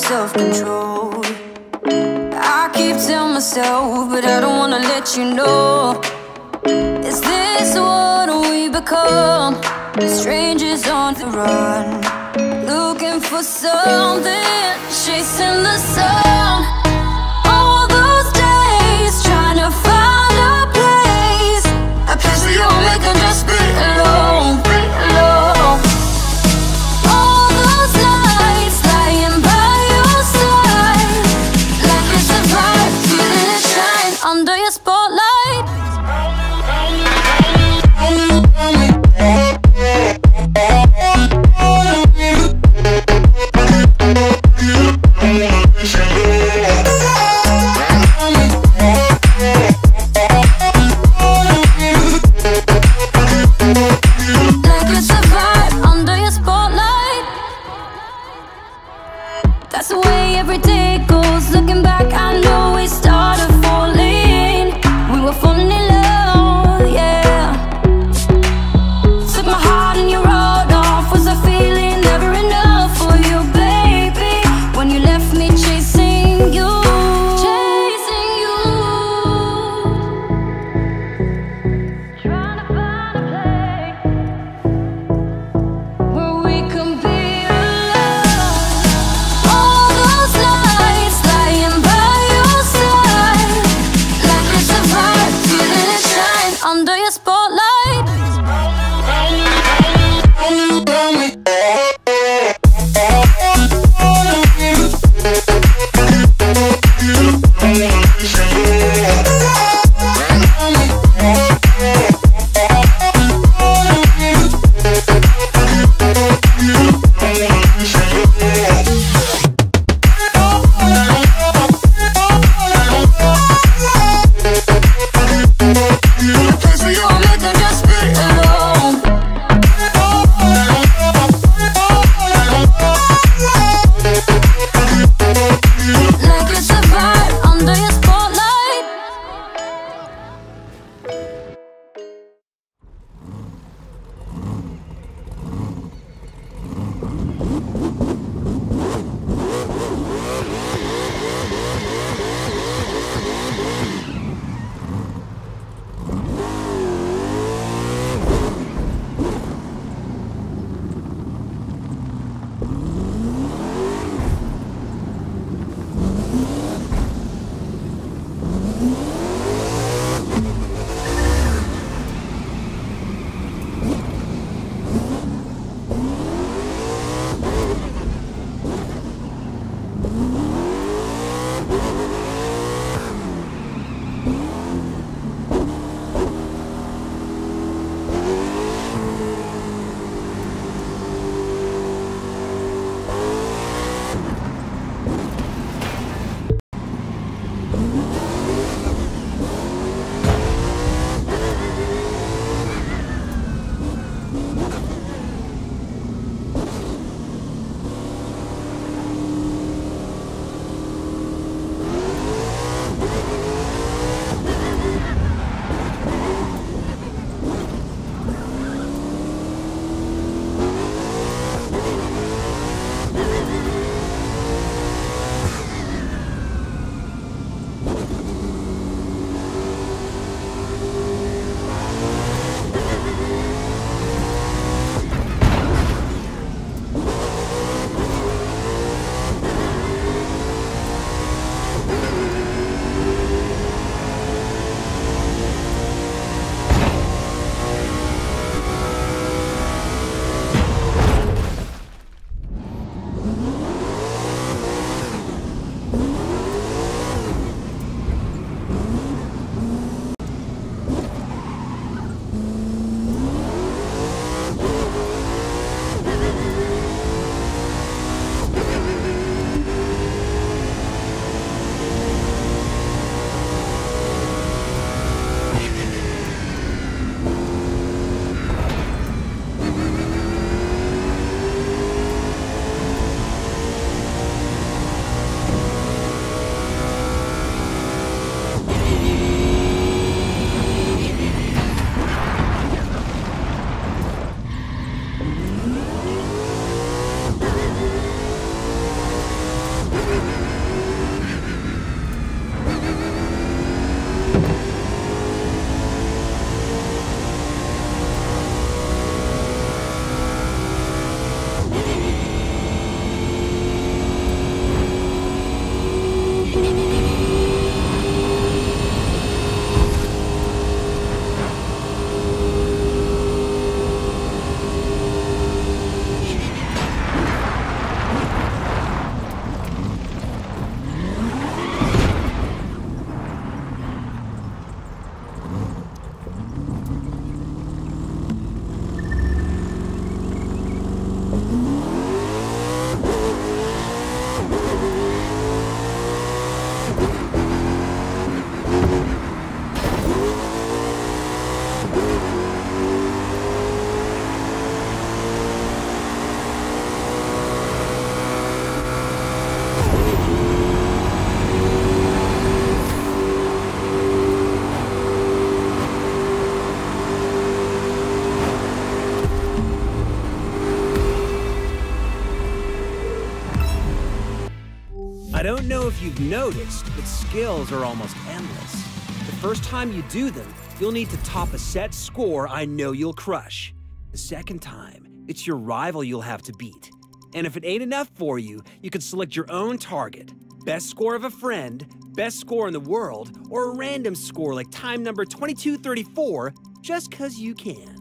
self-control. I keep telling myself, but I don't wanna let you know. Is this what we become? Strangers on the run, looking for something, chasing the sun. All those days trying to find a place we only can just be alone, be alone. All those nights lying by your side, like you survived, feeling it shine under your spotlight. That's the way every day goes. Looking back, I know we started falling. We were don't know if you've noticed, but skills are almost endless. The first time you do them, you'll need to top a set score I know you'll crush. The second time, it's your rival you'll have to beat. And if it ain't enough for you, you can select your own target. Best score of a friend, best score in the world, or a random score like time number 2234, just 'cause you can.